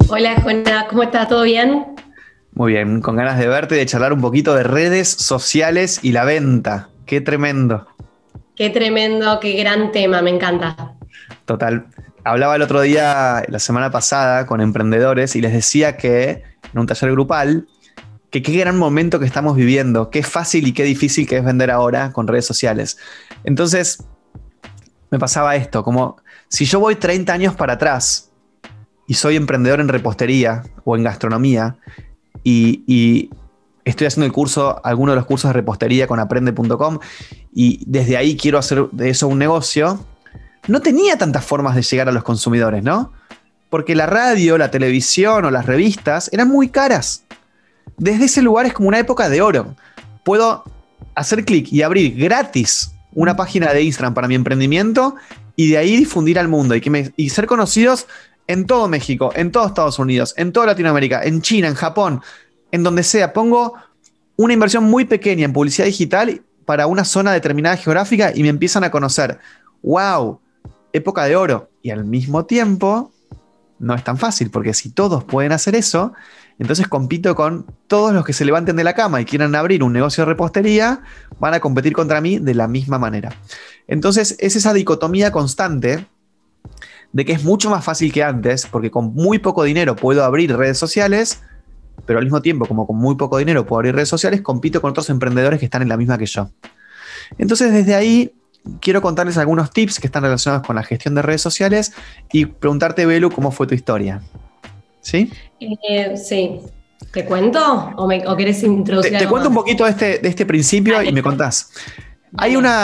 Hola, Juana, ¿cómo estás? ¿Todo bien? Muy bien, con ganas de verte y de charlar un poquito de redes sociales y la venta. Qué tremendo. Qué tremendo, qué gran tema, me encanta. Total. Hablaba el otro día, la semana pasada, con emprendedores y les decía que en un taller grupal, que qué gran momento que estamos viviendo, qué fácil y qué difícil que es vender ahora con redes sociales. Entonces, me pasaba esto, como si yo voy 30 años para atrás y soy emprendedor en repostería o en gastronomía, y estoy haciendo el curso, alguno de los cursos de repostería con aprende.com y desde ahí quiero hacer de eso un negocio, no tenía tantas formas de llegar a los consumidores, ¿no? Porque la radio, la televisión o las revistas eran muy caras. Desde ese lugar es como una época de oro. Puedo hacer clic y abrir gratis una página de Instagram para mi emprendimiento y de ahí difundir al mundo y ser conocidos en todo México, en todo Estados Unidos, en toda Latinoamérica, en China, en Japón, en donde sea. Pongo una inversión muy pequeña en publicidad digital para una zona determinada geográfica y me empiezan a conocer. ¡Wow! Época de oro. Y al mismo tiempo, no es tan fácil, porque si todos pueden hacer eso, entonces compito con todos los que se levanten de la cama y quieran abrir un negocio de repostería, van a competir contra mí de la misma manera. Entonces es esa dicotomía constante de que es mucho más fácil que antes, porque con muy poco dinero puedo abrir redes sociales, pero al mismo tiempo, como con muy poco dinero puedo abrir redes sociales, compito con otros emprendedores que están en la misma que yo. Entonces desde ahí quiero contarles algunos tips que están relacionados con la gestión de redes sociales y preguntarte, Belu, cómo fue tu historia. ¿Sí? Sí. ¿Te cuento o querés introducir Te algo cuento un más? poquito de este principio y Dale, me contás. Hay dale.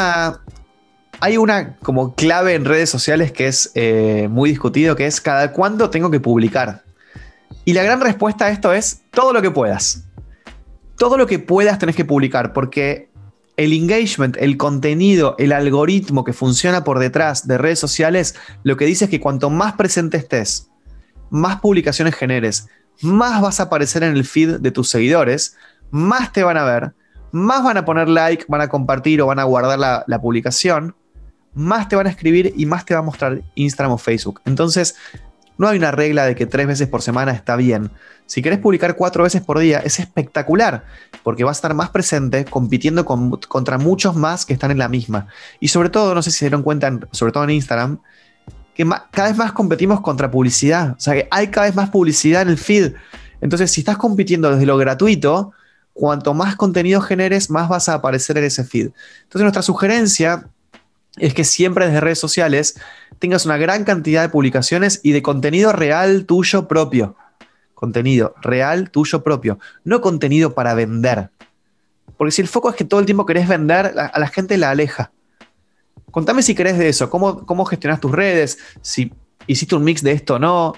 una como clave en redes sociales que es muy discutido, que es cada cuánto tengo que publicar. Y la gran respuesta a esto es todo lo que puedas. Todo lo que puedas tenés que publicar, porque el engagement, el contenido, el algoritmo que funciona por detrás de redes sociales, lo que dice es que cuanto más presente estés, más publicaciones generes, más vas a aparecer en el feed de tus seguidores, más te van a ver, más van a poner like, van a compartir o van a guardar la publicación, más te van a escribir y más te va a mostrar Instagram o Facebook. Entonces, no hay una regla de que 3 veces por semana está bien. Si querés publicar 4 veces por día, es espectacular, porque vas a estar más presente compitiendo contra muchos más que están en la misma. Y sobre todo, no sé si se dieron cuenta, sobre todo en Instagram, que cada vez más competimos contra publicidad. O sea, que hay cada vez más publicidad en el feed. Entonces, si estás compitiendo desde lo gratuito, cuanto más contenido generes, más vas a aparecer en ese feed. Entonces, nuestra sugerencia es que siempre desde redes sociales tengas una gran cantidad de publicaciones y de contenido real tuyo propio. Contenido real tuyo propio, no contenido para vender. Porque si el foco es que todo el tiempo querés vender, a la gente la aleja. Contame si querés de eso, cómo gestionás tus redes, si hiciste un mix de esto o no.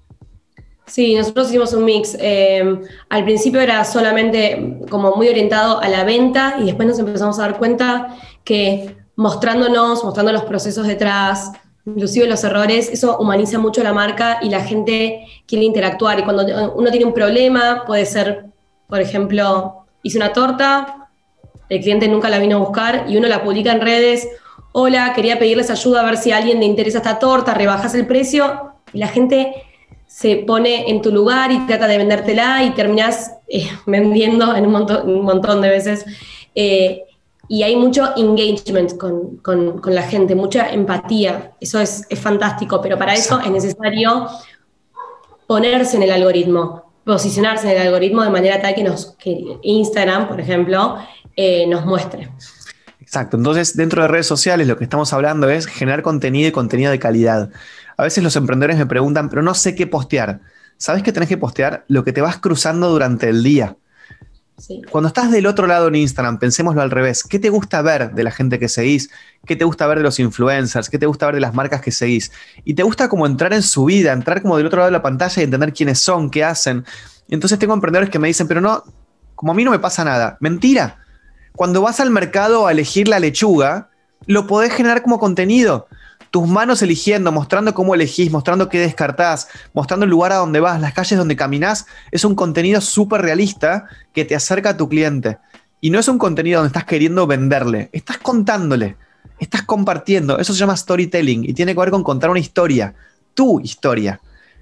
Sí, nosotros hicimos un mix. Al principio era solamente como muy orientado a la venta y después nos empezamos a dar cuenta que mostrando los procesos detrás, inclusive los errores, eso humaniza mucho la marca y la gente quiere interactuar. Y cuando uno tiene un problema, puede ser, por ejemplo, hice una torta, el cliente nunca la vino a buscar y uno la publica en redes. Hola, quería pedirles ayuda a ver si a alguien le interesa esta torta, rebajas el precio y la gente se pone en tu lugar y trata de vendértela y terminás vendiendo en un montón de veces. Y hay mucho engagement con la gente, mucha empatía. Eso es fantástico, pero para eso es necesario ponerse en el algoritmo, posicionarse en el algoritmo de manera tal que Instagram, por ejemplo, nos muestre. Exacto, entonces dentro de redes sociales lo que estamos hablando es generar contenido y contenido de calidad. A veces los emprendedores me preguntan, pero no sé qué postear. ¿Sabes qué tenés que postear? Lo que te vas cruzando durante el día. Sí. Cuando estás del otro lado en Instagram, pensémoslo al revés. ¿Qué te gusta ver de la gente que seguís? ¿Qué te gusta ver de los influencers? ¿Qué te gusta ver de las marcas que seguís? Y te gusta como entrar en su vida, entrar como del otro lado de la pantalla y entender quiénes son, qué hacen. Y entonces tengo emprendedores que me dicen, pero no, como a mí no me pasa nada. Mentira. Cuando vas al mercado a elegir la lechuga, lo podés generar como contenido. Tus manos eligiendo, mostrando cómo elegís, mostrando qué descartás, mostrando el lugar a donde vas, las calles donde caminás, es un contenido súper realista que te acerca a tu cliente. Y no es un contenido donde estás queriendo venderle, estás contándole, estás compartiendo. Eso se llama storytelling y tiene que ver con contar una historia, tu historia.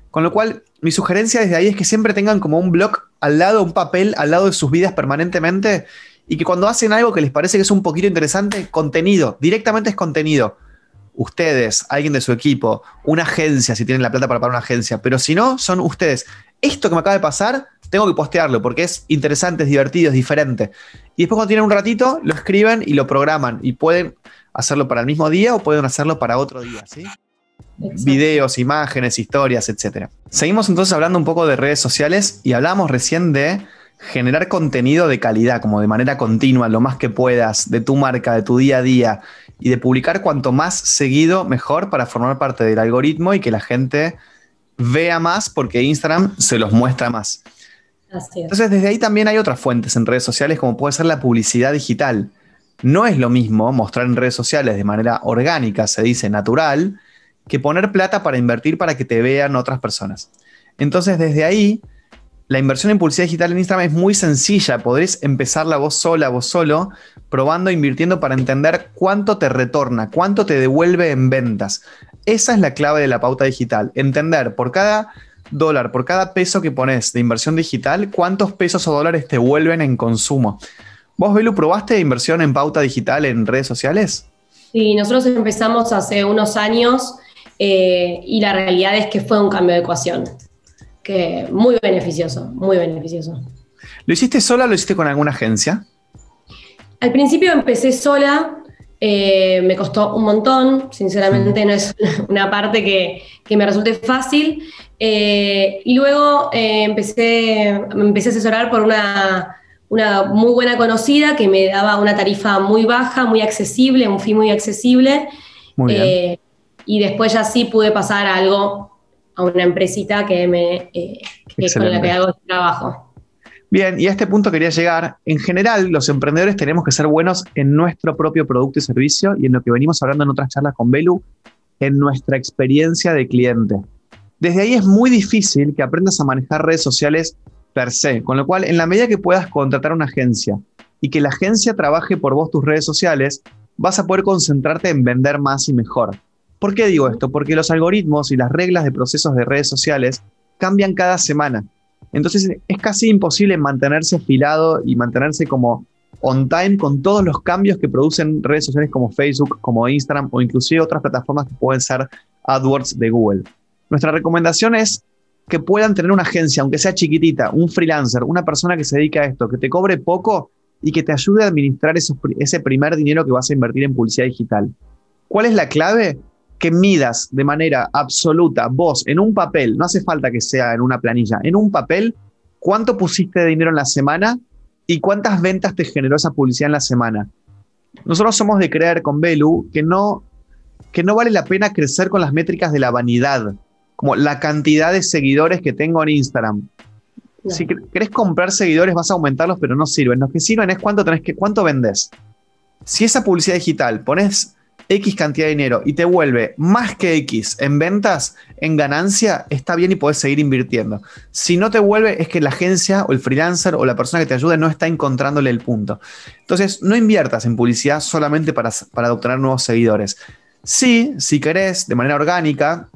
Con lo cual, mi sugerencia desde ahí es que siempre tengan como un blog al lado, un papel al lado de sus vidas permanentemente, y que cuando hacen algo que les parece que es un poquito interesante, contenido, directamente es contenido. Ustedes, alguien de su equipo, una agencia, si tienen la plata para pagar una agencia, pero si no, son ustedes. Esto que me acaba de pasar, tengo que postearlo porque es interesante, es divertido, es diferente. Y después cuando tienen un ratito, lo escriben y lo programan. Y pueden hacerlo para el mismo día o pueden hacerlo para otro día, ¿sí? Exacto. Videos, imágenes, historias, etc. Seguimos entonces hablando un poco de redes sociales y hablamos recién de generar contenido de calidad, como de manera continua, lo más que puedas, de tu marca, de tu día a día, y de publicar cuanto más seguido, mejor, para formar parte del algoritmo y que la gente vea más porque Instagram se los muestra más. Así es. Entonces, desde ahí también hay otras fuentes en redes sociales, como puede ser la publicidad digital. No es lo mismo mostrar en redes sociales de manera orgánica, se dice natural, que poner plata para invertir para que te vean otras personas. Entonces, desde ahí, la inversión en publicidad digital en Instagram es muy sencilla. Podés empezarla vos sola, vos solo, probando, invirtiendo para entender cuánto te retorna, cuánto te devuelve en ventas. Esa es la clave de la pauta digital. Entender por cada dólar, por cada peso que pones de inversión digital, cuántos pesos o dólares te vuelven en consumo. ¿Vos, Belu, probaste inversión en pauta digital en redes sociales? Sí, nosotros empezamos hace unos años y la realidad es que fue un cambio de ecuación. Que muy beneficioso, muy beneficioso. ¿Lo hiciste sola o lo hiciste con alguna agencia? Al principio empecé sola, me costó un montón, sinceramente no es una parte que me resulte fácil. Y luego me empecé a asesorar por una muy buena conocida que me daba una tarifa muy baja, muy accesible, un fee muy accesible. Muy bien. Y después ya sí pude pasar a una empresita que con la que hago trabajo. Bien, y a este punto quería llegar. En general, los emprendedores tenemos que ser buenos en nuestro propio producto y servicio y en lo que venimos hablando en otras charlas con Belu, en nuestra experiencia de cliente. Desde ahí es muy difícil que aprendas a manejar redes sociales per se, con lo cual, en la medida que puedas contratar una agencia y que la agencia trabaje por vos tus redes sociales, vas a poder concentrarte en vender más y mejor. ¿Por qué digo esto? Porque los algoritmos y las reglas de procesos de redes sociales cambian cada semana. Entonces es casi imposible mantenerse afilado y mantenerse como on time con todos los cambios que producen redes sociales como Facebook, como Instagram o inclusive otras plataformas que pueden ser AdWords de Google. Nuestra recomendación es que puedan tener una agencia, aunque sea chiquitita, un freelancer, una persona que se dedique a esto, que te cobre poco y que te ayude a administrar ese primer dinero que vas a invertir en publicidad digital. ¿Cuál es la clave? Que midas de manera absoluta, vos, en un papel, no hace falta que sea en una planilla, en un papel, cuánto pusiste de dinero en la semana y cuántas ventas te generó esa publicidad en la semana. Nosotros somos de creer con Belu que no vale la pena crecer con las métricas de la vanidad, como la cantidad de seguidores que tengo en Instagram. No. Si querés comprar seguidores, vas a aumentarlos, pero no sirven. Lo que sirven es cuánto vendés. Si esa publicidad digital pones X cantidad de dinero y te vuelve más que X en ventas, en ganancia, está bien y podés seguir invirtiendo. Si no te vuelve, es que la agencia o el freelancer o la persona que te ayude no está encontrándole el punto. Entonces, no inviertas en publicidad solamente para obtener nuevos seguidores. Sí, si querés, de manera orgánica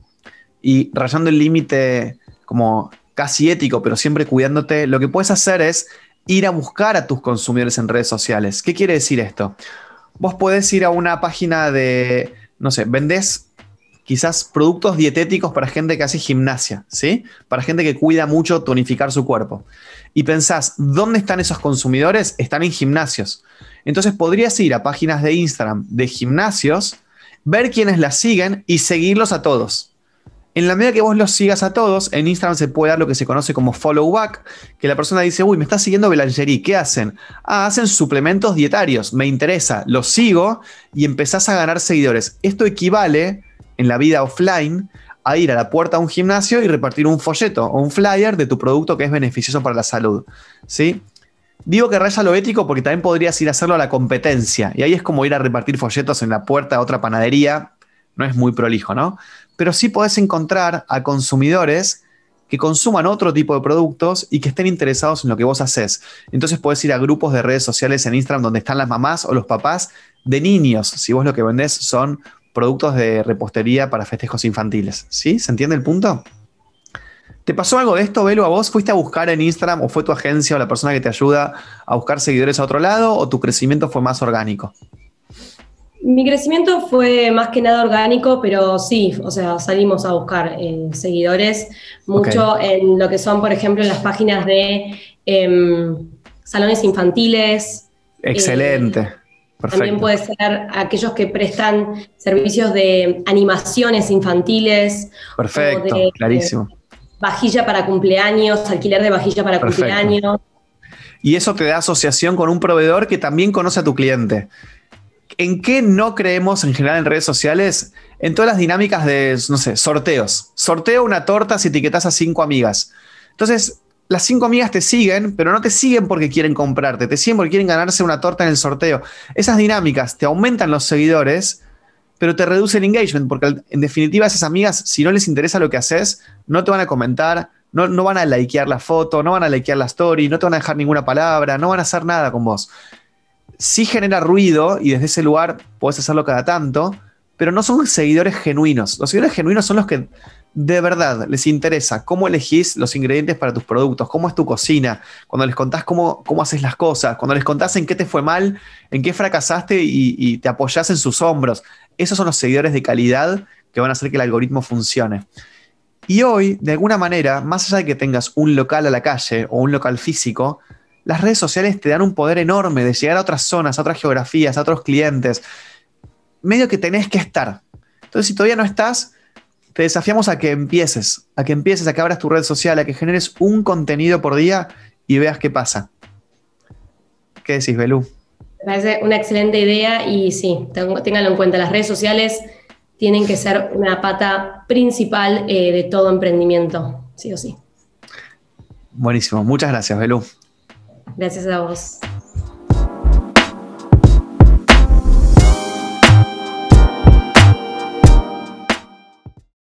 y rayando el límite como casi ético, pero siempre cuidándote, lo que puedes hacer es ir a buscar a tus consumidores en redes sociales. ¿Qué quiere decir esto? Vos podés ir a una página de, no sé, vendés quizás productos dietéticos para gente que hace gimnasia, ¿sí? Para gente que cuida mucho tonificar su cuerpo. Y pensás, ¿dónde están esos consumidores? Están en gimnasios. Entonces podrías ir a páginas de Instagram de gimnasios, ver quiénes las siguen y seguirlos a todos. En la medida que vos los sigas a todos, en Instagram se puede dar lo que se conoce como follow back, que la persona dice, uy, me está siguiendo Belangerie, ¿qué hacen? Ah, hacen suplementos dietarios, me interesa, los sigo y empezás a ganar seguidores. Esto equivale, en la vida offline, a ir a la puerta de un gimnasio y repartir un folleto o un flyer de tu producto que es beneficioso para la salud, ¿sí? Digo que raya lo ético porque también podrías ir a hacerlo a la competencia, y ahí es como ir a repartir folletos en la puerta de otra panadería, no es muy prolijo, ¿no? Pero sí podés encontrar a consumidores que consuman otro tipo de productos y que estén interesados en lo que vos haces. Entonces podés ir a grupos de redes sociales en Instagram donde están las mamás o los papás de niños, si vos lo que vendés son productos de repostería para festejos infantiles. ¿Sí? ¿Se entiende el punto? ¿Te pasó algo de esto, Belu, a vos? ¿Fuiste a buscar en Instagram o fue tu agencia o la persona que te ayuda a buscar seguidores a otro lado o tu crecimiento fue más orgánico? Mi crecimiento fue más que nada orgánico, pero sí, o sea, salimos a buscar seguidores, mucho Ok. en lo que son, por ejemplo, en las páginas de salones infantiles. eh, Excelente. También Perfecto. puede ser aquellos que prestan servicios de animaciones infantiles o Perfecto. de Clarísimo. vajilla para cumpleaños, alquiler de vajilla para Perfecto. cumpleaños. Y eso te da asociación con un proveedor que también conoce a tu cliente. ¿En qué no creemos en general en redes sociales? En todas las dinámicas de, no sé, sorteos. Sorteo una torta si etiquetas a 5 amigas. Entonces, las 5 amigas te siguen, pero no te siguen porque quieren comprarte, te siguen porque quieren ganarse una torta en el sorteo. Esas dinámicas te aumentan los seguidores, pero te reduce el engagement, porque en definitiva esas amigas, si no les interesa lo que haces, no te van a comentar, no van a likear la foto, no van a likear la story, no te van a dejar ninguna palabra, no van a hacer nada con vos. Sí genera ruido y desde ese lugar podés hacerlo cada tanto, pero no son seguidores genuinos. Los seguidores genuinos son los que de verdad les interesa cómo elegís los ingredientes para tus productos, cómo es tu cocina, cuando les contás cómo haces las cosas, cuando les contás en qué te fue mal, en qué fracasaste y te apoyás en sus hombros. Esos son los seguidores de calidad que van a hacer que el algoritmo funcione. Y hoy, de alguna manera, más allá de que tengas un local a la calle o un local físico, las redes sociales te dan un poder enorme de llegar a otras zonas, a otras geografías, a otros clientes. Medio que tenés que estar. Entonces, si todavía no estás, te desafiamos a que abras tu red social, a que generes un contenido por día y veas qué pasa. ¿Qué decís, Belú? Me parece una excelente idea y sí, ténganlo en cuenta, las redes sociales tienen que ser una pata principal de todo emprendimiento, sí o sí. Buenísimo. Muchas gracias, Belú. Gracias a vos.